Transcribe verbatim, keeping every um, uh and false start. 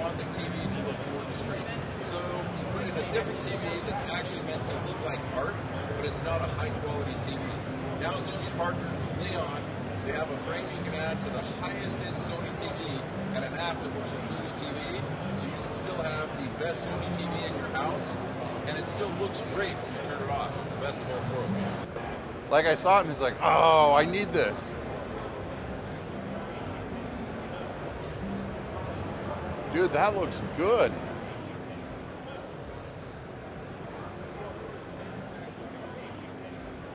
want the T V to look more discreet. So you put in a different T V that's actually meant to look like art, but it's not a high quality T V. Now Sony's partnered with Leon. They have a frame you can add to the highest end Sony T V and an app that works with Google T V, so you can still have the best Sony T V in your house, and it still looks great when you turn it off. It's the best of both worlds. Like I saw it and it's like, oh, I need this. Dude, that looks good.